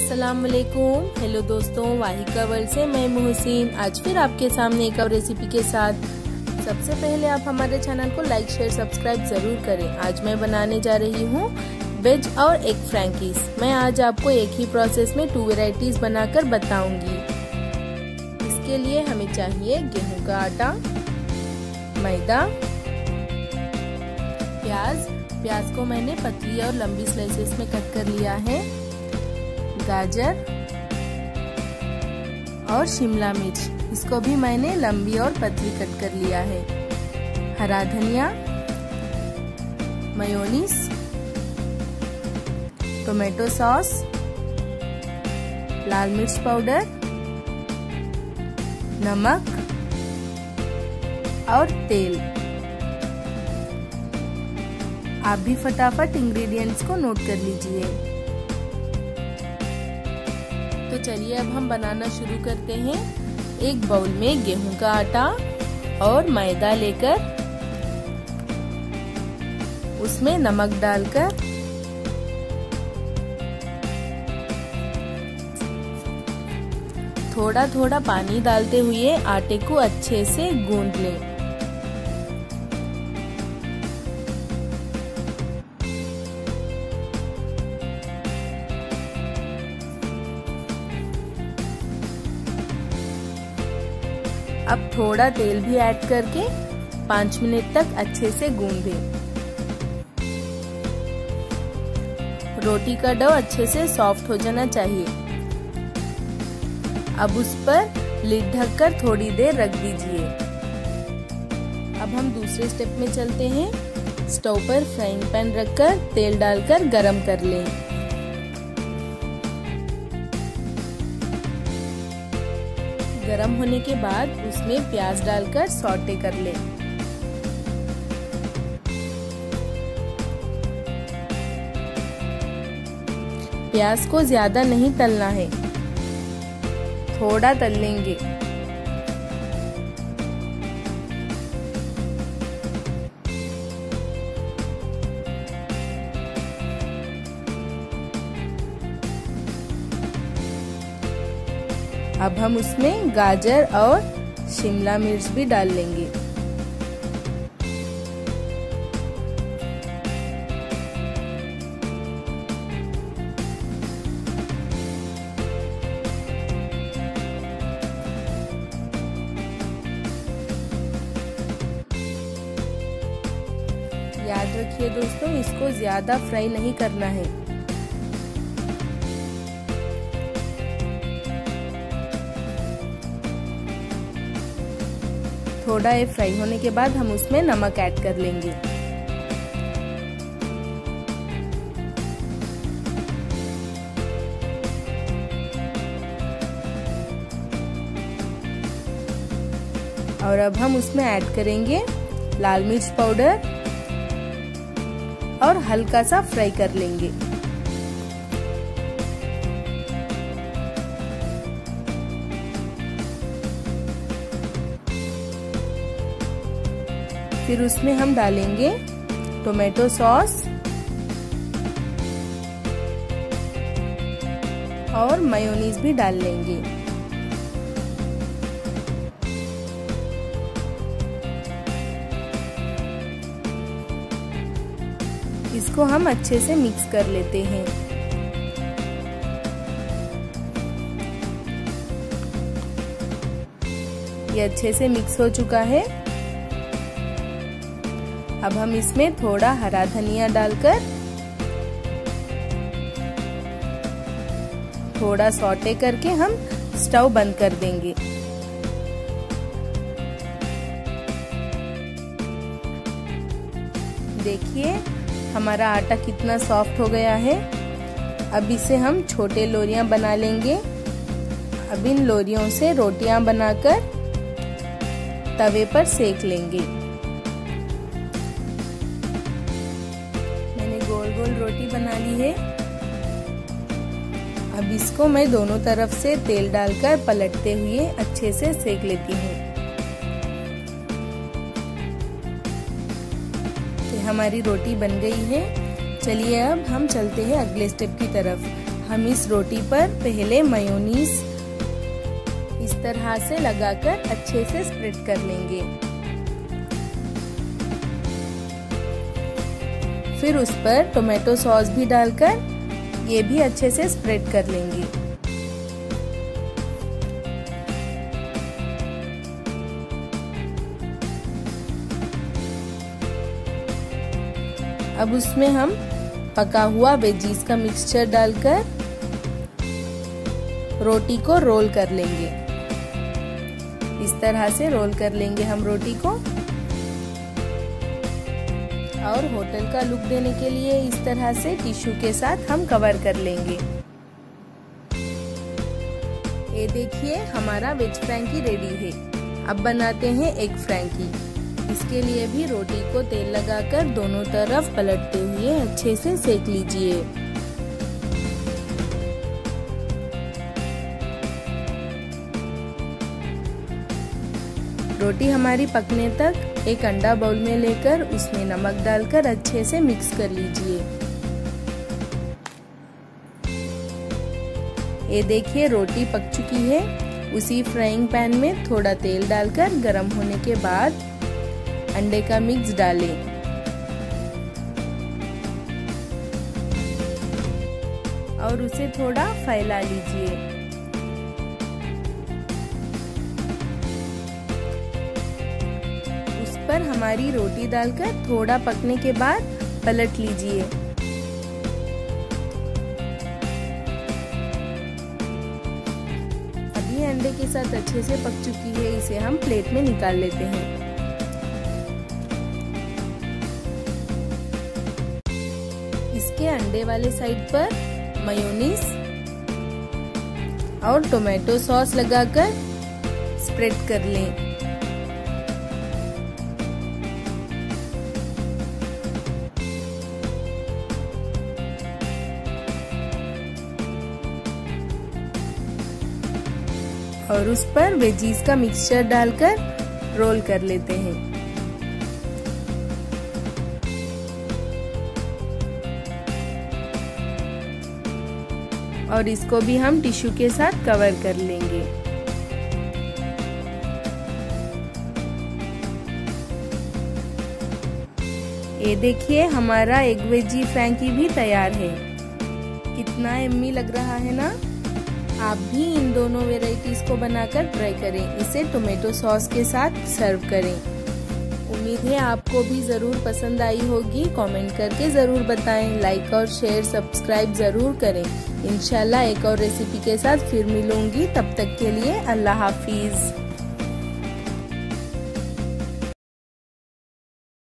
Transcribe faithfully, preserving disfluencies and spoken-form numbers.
अस्सलाम वालेकुम। हेलो दोस्तों, वाहिका वर्ल्ड से मैं मोहसिन आज फिर आपके सामने एक और रेसिपी के साथ। सबसे पहले आप हमारे चैनल को लाइक शेयर सब्सक्राइब जरूर करें। आज मैं बनाने जा रही हूँ वेज और एग फ्रैंकीज। मैं आज आपको एक ही प्रोसेस में टू वेराइटीज बनाकर बताऊंगी। इसके लिए हमें चाहिए गेहूं का आटा, मैदा, प्याज प्याज को मैंने पतली और लंबी स्लाइसेस में कट कर लिया है, गाजर और शिमला मिर्च, इसको भी मैंने लंबी और पतली कट कर लिया है, हरा धनिया, मेयोनीज, टोमेटो सॉस, लाल मिर्च पाउडर, नमक और तेल। आप भी फटाफट इंग्रेडिएंट्स को नोट कर लीजिए। तो चलिए अब हम बनाना शुरू करते हैं। एक बाउल में गेहूं का आटा और मैदा लेकर उसमें नमक डालकर थोड़ा थोड़ा पानी डालते हुए आटे को अच्छे से गूंद लें। अब थोड़ा तेल भी ऐड करके पाँच मिनट तक अच्छे से गूंदें। रोटी का डो अच्छे से सॉफ्ट हो जाना चाहिए। अब उस पर लिड ढककर थोड़ी देर रख दीजिए। अब हम दूसरे स्टेप में चलते हैं। स्टोव पर फ्राइंग पैन रखकर तेल डालकर गरम कर लें। गरम होने के बाद उसमें प्याज डालकर सौटे कर लें। प्याज को ज्यादा नहीं तलना है, थोड़ा तल लेंगे। अब हम उसमें गाजर और शिमला मिर्च भी डाल लेंगे। याद रखिए दोस्तों, इसको ज्यादा फ्राई नहीं करना है। थोड़ा ये फ्राई होने के बाद हम उसमें नमक ऐड कर लेंगे। और अब हम उसमें ऐड करेंगे लाल मिर्च पाउडर और हल्का सा फ्राई कर लेंगे। फिर उसमें हम डालेंगे टोमेटो सॉस और मेयोनीज भी डाल लेंगे। इसको हम अच्छे से मिक्स कर लेते हैं। ये अच्छे से मिक्स हो चुका है। अब हम इसमें थोड़ा हरा धनिया डालकर थोड़ा सौटे करके हम स्टोव बंद कर देंगे। देखिए हमारा आटा कितना सॉफ्ट हो गया है। अब इसे हम छोटे लोरियां बना लेंगे। अब इन लोरियों से रोटियां बनाकर तवे पर सेक लेंगे। गोल गोल रोटी बना ली है। अब इसको मैं दोनों तरफ से तेल डालकर पलटते हुए अच्छे से सेक लेती हूँ। तो हमारी रोटी बन गई है। चलिए अब हम चलते हैं अगले स्टेप की तरफ। हम इस रोटी पर पहले मेयोनीज इस तरह से लगाकर अच्छे से स्प्रेड कर लेंगे। फिर उस पर टोमेटो सॉस भी डालकर ये भी अच्छे से स्प्रेड कर लेंगे। अब उसमें हम पका हुआ वेजीज का मिक्सचर डालकर रोटी को रोल कर लेंगे। इस तरह से रोल कर लेंगे हम रोटी को। और होटल का लुक देने के लिए इस तरह से टिश्यू के साथ हम कवर कर लेंगे। ये देखिए हमारा वेज फ्रैंकी रेडी है। अब बनाते हैं एग फ्रैंकी। इसके लिए भी रोटी को तेल लगाकर दोनों तरफ पलटते हुए अच्छे से सेक लीजिए। रोटी हमारी पकने तक एक अंडा बाउल में लेकर उसमें नमक डालकर अच्छे से मिक्स कर लीजिए। ये देखिए रोटी पक चुकी है। उसी फ्राइंग पैन में थोड़ा तेल डालकर गरम होने के बाद अंडे का मिक्स डालें। और उसे थोड़ा फैला लीजिए। उस पर हमारी रोटी डालकर थोड़ा पकने के बाद पलट लीजिए। अभी अंडे के साथ अच्छे से पक चुकी है। इसे हम प्लेट में निकाल लेते हैं। इसके अंडे वाले साइड पर मेयोनीज और टोमेटो सॉस लगाकर स्प्रेड कर लें। और उस पर वेजीज का मिक्सचर डालकर रोल कर लेते हैं। और इसको भी हम टिश्यू के साथ कवर कर लेंगे। ये देखिए हमारा एग वेजी फ्रैंकी भी तैयार है। कितना यम्मी लग रहा है ना। आप भी इन दोनों वेराइटीज को बनाकर ट्राई करें। इसे टोमेटो सॉस के साथ सर्व करें। उम्मीद है आपको भी जरूर पसंद आई होगी। कमेंट करके जरूर बताएं। लाइक और शेयर सब्सक्राइब जरूर करें। इंशाल्लाह एक और रेसिपी के साथ फिर मिलूंगी। तब तक के लिए अल्लाह हाफिज।